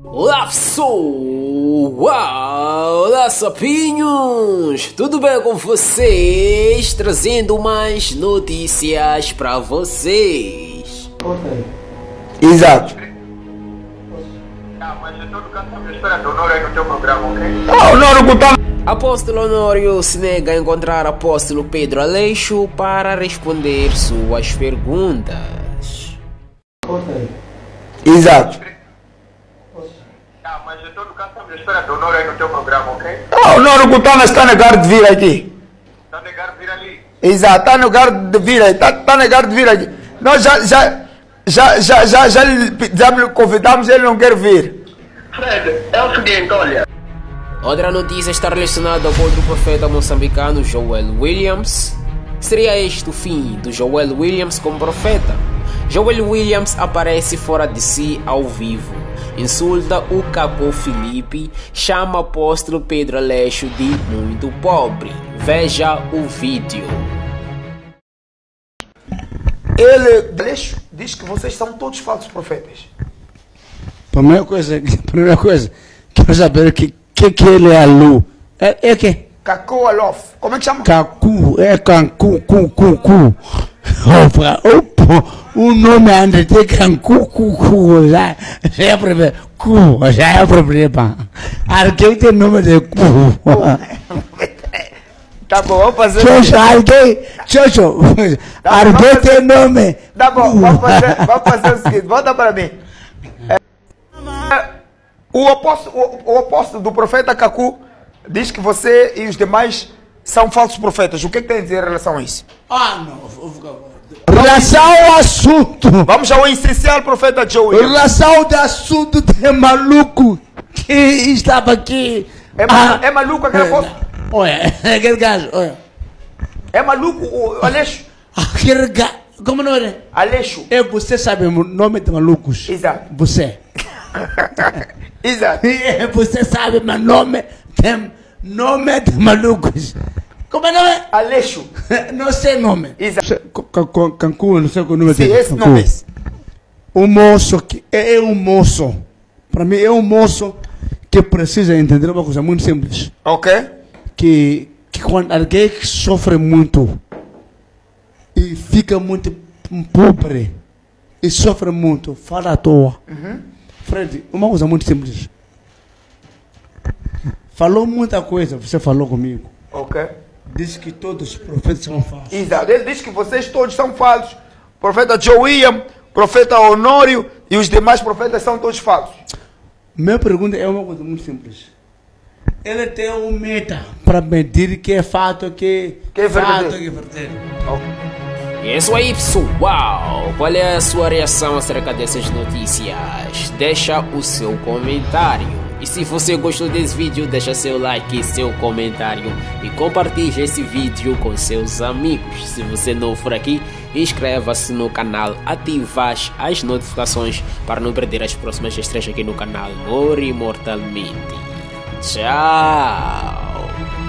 Olá pessoal, olá sapinhos, tudo bem com vocês? Trazendo mais notícias para vocês. Exato. Mas eu estou no canto da história do Honório aí no teu programa, ok? O Honório tá... Apóstolo Honório se nega a encontrar apóstolo Pedro Aleixo para responder suas perguntas. Exato. Mas eu estou no canto da história do Honório aí no teu programa, ok? O Honório está negado de vir aqui. Está negado vir ali. Exato, está negado de vir aí. Está negado de vir aqui. Nós já lhe convidamos, ele não quer vir. Fred, é o seguinte, olha. Outra notícia está relacionada com outro profeta moçambicano, Joel Williams. Seria este o fim do Joel Williams como profeta? Joel Williams aparece fora de si ao vivo, insulta o Caco Felipe, chama o apóstolo Pedro Aleixo de muito pobre. Veja o vídeo. Aleixo diz que vocês são todos falsos profetas. Primeira coisa, quero saber o que ele é Lu. É que? Caco Alof. Como é que chama? Cacu, é Cancu, cu. Opa, o nome André tem Cancu, já é problema. Já é problema. Alguém tem nome de cu. Tá bom, vamos fazer. Alguém tem nome. Tá bom, vamos fazer o seguinte, volta para mim. O apóstolo do profeta Cacu diz que você e os demais são falsos profetas. O que tem a dizer em relação a isso? Não. Relação ao assunto. Vamos ao essencial, profeta Joel. Relação ao assunto de maluco que estava aqui. É maluco aquele apóstolo? Olha, aquele gajo, olha. É maluco o Aleixo? Aquele gajo, como não é? Aleixo. Você sabe o nome de malucos? Exato. Você. Exato. Você sabe meu nome de malucos. Como é o nome? Aleixo. Não sei o nome. Exato. Cancún, não sei o nome Sim, dele. esse nome. O moço que é um moço. Para mim é um moço que precisa entender uma coisa muito simples. Ok. Que quando alguém sofre muito e fica muito pobre e sofre muito, fala à toa. Fred, uma coisa muito simples. Falou muita coisa, você falou comigo. Ok. Diz que todos os profetas são falsos. Exato. Ele diz que vocês todos são falsos. Profeta Joel, profeta Honório e os demais profetas são todos falsos. Minha pergunta é uma coisa muito simples. Ele tem uma meta para medir que é fato, que é fato, verdadeiro. que é verdadeiro. E é isso aí pessoal, qual é a sua reação acerca dessas notícias? Deixa o seu comentário. E se você gostou desse vídeo, deixa seu like e seu comentário. E compartilhe esse vídeo com seus amigos. Se você não for aqui, inscreva-se no canal, ative as notificações para não perder as próximas estreias aqui no canal More Imortalmente. Tchau!